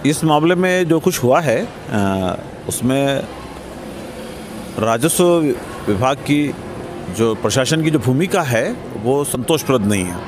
इस मामले में जो कुछ हुआ है उसमें राजस्व विभाग की जो प्रशासन की जो भूमिका है वो संतोषप्रद नहीं है।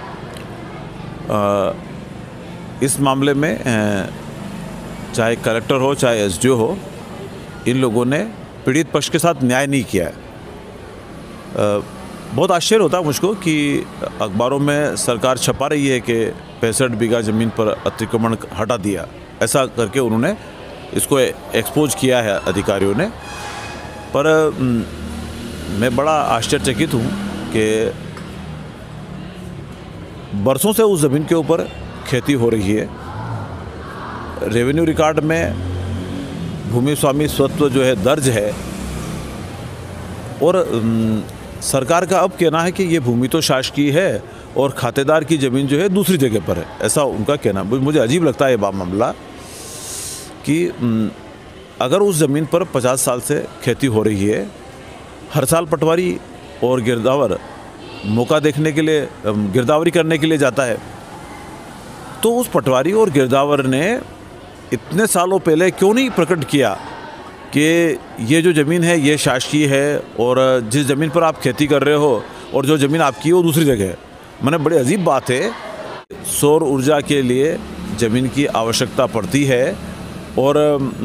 इस मामले में चाहे कलेक्टर हो चाहे एसडीओ हो, इन लोगों ने पीड़ित पक्ष के साथ न्याय नहीं किया है। बहुत आश्चर्य होता है मुझको कि अखबारों में सरकार छपा रही है कि 65 बीघा ज़मीन पर अतिक्रमण हटा दिया, ऐसा करके उन्होंने इसको एक्सपोज किया है अधिकारियों ने। पर मैं बड़ा आश्चर्यचकित हूँ कि बरसों से उस ज़मीन के ऊपर खेती हो रही है। रेवेन्यू रिकॉर्ड में भूमि स्वामी स्वत्व जो है दर्ज है, और सरकार का अब कहना है कि ये भूमि तो शासकीय है और खातेदार की ज़मीन जो है दूसरी जगह पर है, ऐसा उनका कहना। मुझे अजीब लगता है ये मामला कि अगर उस ज़मीन पर 50 साल से खेती हो रही है, हर साल पटवारी और गिरदावर मौका देखने के लिए गिरदावरी करने के लिए जाता है, तो उस पटवारी और गिरदावर ने इतने सालों पहले क्यों नहीं प्रकट किया कि ये जो ज़मीन है ये शासकीय है और जिस ज़मीन पर आप खेती कर रहे हो और जो ज़मीन आपकी है वो दूसरी जगह है। मैंने बड़ी अजीब बात है। सौर ऊर्जा के लिए ज़मीन की आवश्यकता पड़ती है और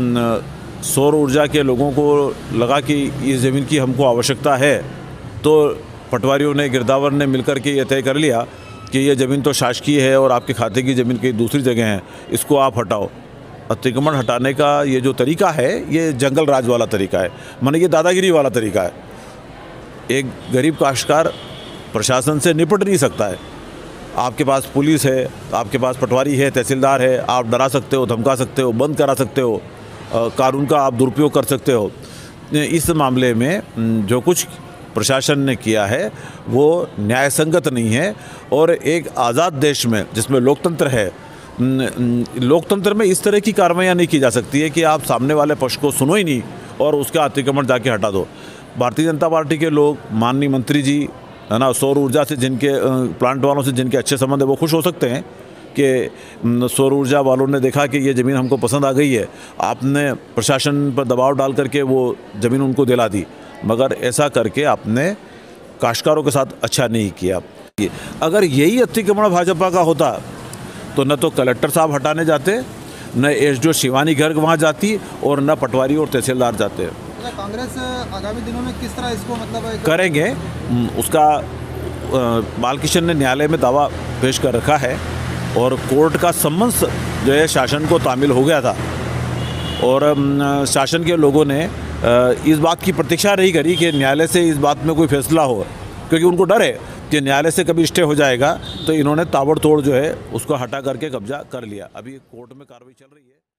सौर ऊर्जा के लोगों को लगा कि इस ज़मीन की हमको आवश्यकता है, तो पटवारियों ने गिरदावर ने मिलकर के ये तय कर लिया कि ये ज़मीन तो शासकीय है और आपके खाते की ज़मीन कहीं दूसरी जगह है, इसको आप हटाओ। अतिक्रमण हटाने का ये जो तरीका है ये जंगल राज वाला तरीका है, माने ये दादागिरी वाला तरीका है। एक गरीब काश्तकार प्रशासन से निपट नहीं सकता है। आपके पास पुलिस है, आपके पास पटवारी है, तहसीलदार है, आप डरा सकते हो, धमका सकते हो, बंद करा सकते हो, कानून का आप दुरुपयोग कर सकते हो। इस मामले में जो कुछ प्रशासन ने किया है वो न्यायसंगत नहीं है। और एक आज़ाद देश में जिसमें लोकतंत्र है, लोकतंत्र में इस तरह की कार्रवाइयाँ नहीं की जा सकती है कि आप सामने वाले पक्ष को सुनो ही नहीं और उसका अतिक्रमण जाके हटा दो। भारतीय जनता पार्टी के लोग, माननीय मंत्री जी है ना, सौर ऊर्जा से जिनके प्लांट वालों से जिनके अच्छे संबंध है वो खुश हो सकते हैं कि सौर ऊर्जा वालों ने देखा कि ये ज़मीन हमको पसंद आ गई है, आपने प्रशासन पर दबाव डाल करके वो ज़मीन उनको दिला दी। मगर ऐसा करके आपने काश्तकारों के साथ अच्छा नहीं किया। अगर यही अतिक्रमण भाजपा का होता तो न तो कलेक्टर साहब हटाने जाते, न एसडीओ शिवानी गर्ग वहाँ जाती और न पटवारी और तहसीलदार जाते। कांग्रेस आगामी दिनों में किस तरह इसको मतलब करेंगे, उसका बालकिशन ने न्यायालय में दावा पेश कर रखा है और कोर्ट का सम्मन्स जो है शासन को तामील हो गया था और शासन के लोगों ने इस बात की प्रतीक्षा नहीं करी कि न्यायालय से इस बात में कोई फैसला हो, क्योंकि उनको डर है कि न्यायालय से कभी स्टे हो जाएगा। तो इन्होंने ताबड़तोड़ जो है उसको हटा करके कब्जा कर लिया। अभी कोर्ट में कार्रवाई चल रही है।